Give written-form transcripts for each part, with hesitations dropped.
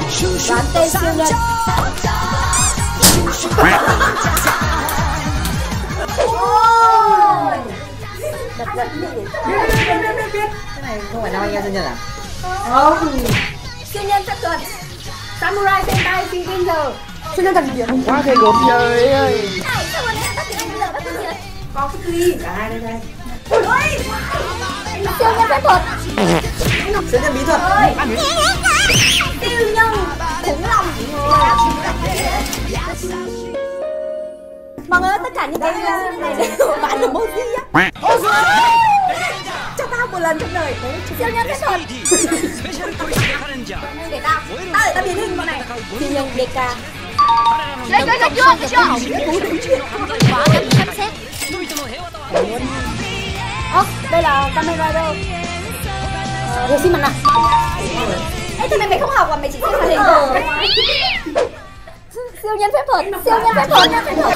Đoán tên siêu nhân. Đập giật biết. Cái này không phải năm anh em siêu nhân à? Không. Siêu nhân phép thuật. Samurai Sentai Finger. Siêu nhân thần biển. Quá ghê gớm trời ơi. Này, sao mà các tiếng bây giờ các tiếng gì? Có cái gì? Cả hai đây đây. Ôi. Siêu nhân phép thuật. Siêu nhân bí thuật. Siêu nhân khủng long. Mọi người ơi, tất cả những cái này đều bạn là emoji á. Cho tao một lần trong đời. Siêu nhân phép thuật. Để tao để tao biến hình con này. Siêu nhân DK. Đấy, được chưa? Quá cần sắp xếp. Đây là camera đâu? Rồi xin mặt nạ. Ê, thì mày không học mà mày chỉ xem màn hình thôi. Siêu nhân phép thuật, siêu nhân phép thuật.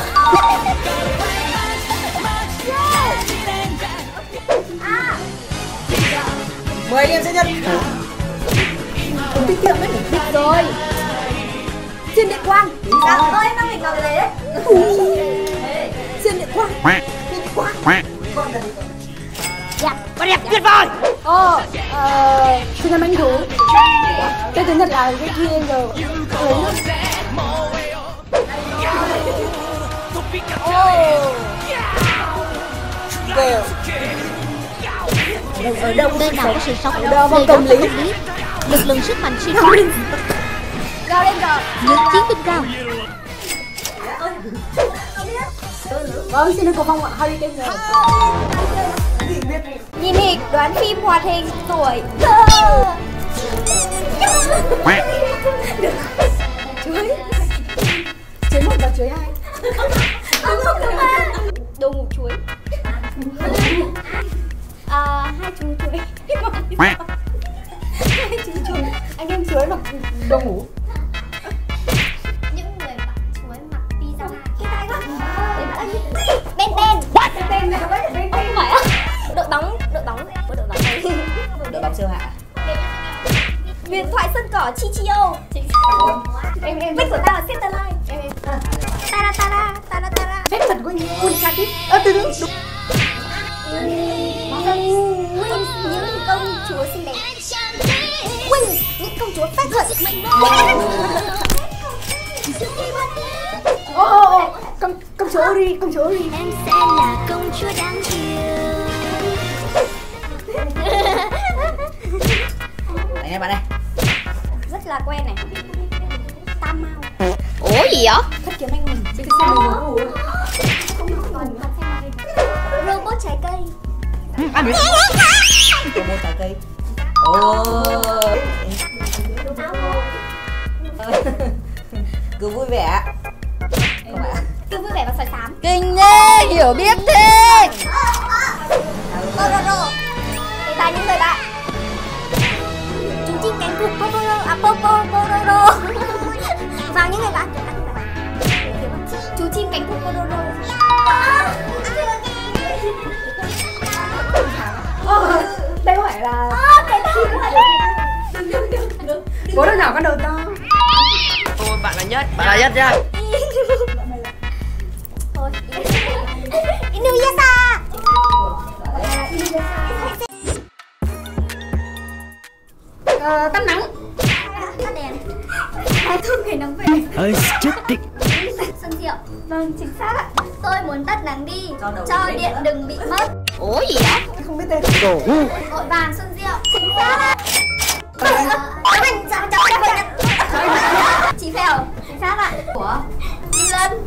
Mời anh em siêu nhân. Tiết kiệm đấy. Được rồi. Xuyên điện quang. Sao? Ơi, em đang định làm cái đấy đấy. Xuyên điện quang. Điện quang. Đẹp, quá đẹp, tuyệt vời. Xuyên nhân manh thú. Tên thứ nhất là cái kia rồi. Ở đâu Nơi nào có sự sống, ở đâu có công lý. Lực lượng sức mạnh siêu phàm. Gào lên rồi. Những chiến binh cao. Vâng, xin được cổ phong ạ. Hurricane rồi. Nhìn hình, đoán phim, hoạt hình, tuổi. Chuối. Chuối một và chuối hai. Không đúng mà. Đồ ngủ chuối. Hai chú chuối. Hai chú chuối. Anh em chuối mặc đồ ngủ. Những người bạn chuối mặc pyjama. Cái tay quá. Ben Ben. Ben Ben này có phải Ben Ben không phải á? Đội bóng có đội bóng này. Đội bóng siêu hạ. Huyền thoại sân cỏ Chichio. Em biết của ta là Satellite. Tara. Phép thuật của Unikati. Từ đúng. Wings, những công chúa xinh đẹp. Wings, những công chúa phép thuật. Công chúa Ori. Em sẽ là công chúa đáng yêu. Anh em bạn đây. Rất là quen này. Tam Mao. Ủa gì vậy? Thất kiếm anh hùng. Robot trái cây. Ăn đi. Robot trái cây. Cứ vui vẻ. Cứ vui vẻ và soi sám. Kinh nhé, hiểu biết thế. Pororo. Để tài những người bạn. Chú chim cánh cụt Pororo. Pororo. Vào những người bạn. Chú chim cánh cụt Pororo. Đây có phải là cái chim của đừng. Bố đứa nhỏ con đầu to. Ôi, bạn là nhất nha. Thôi. Inuyasha. Tắt nắng. Tắt đèn. Thương ngày nắng về. Ơi, chết định. Xuân Diệu. Vâng, chính xác ạ. Tôi muốn tắt nắng đi, cho điện đừng bị mất. Ủa gì vậy? Không biết tên. Vội vàng Xuân Diệu. Chính xác ạ. Chị Phèo. Chính xác ạ. Của Kim Lân.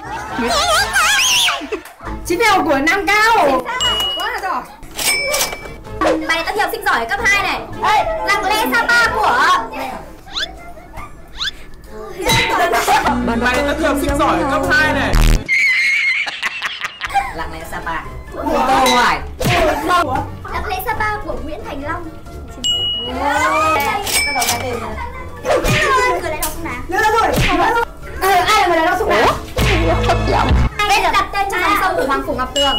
Chị Phèo của Nam Cao. Chính xác ạ. Quá là giỏi. Bài này các thi học sinh giỏi cấp 2 này. Làng Lê Sapa của Bạn này rất nhiều sinh giỏi cấp 2 này. Làng Lê Sapa. Câu hỏi. Làng Lê Sapa của Nguyễn Thành Long. Bắt đầu cái tên này. Người lại đọc xong nào? Nhớ rồi. Ai là người lại đọc xong nào? Thất vọng. Bây giờ đặt tên cho dòng sông của Hoàng Phủ Ngọc Tường.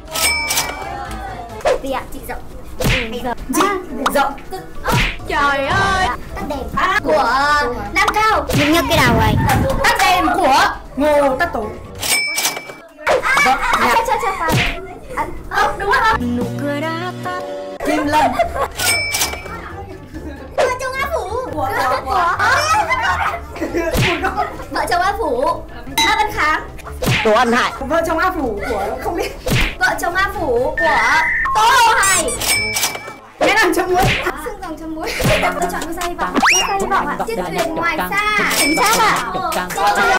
Gì ạ? Chị Rộng. Rộng. Trời ơi. Tắt đèn. Của Mình nhớ cái đầu rồi. Tắt đèn của Ngô Tất Tụ. Cho phải. Đúng không? Nụ cười đã tắt. Kim Lân. Vợ chồng A Phủ. Vợ chồng A Phủ. A Văn Kháng. Đồ ăn hại. Vợ chồng A Phủ của không biết. Vợ chồng A Phủ của Tô Hậu Hải. Cái làm chấm muối. Xương rồng chấm muối. Tôi chọn cái dây vọng. Dây vọng ạ. Chiếc thuyền ngoài xa. Chính xác ạ.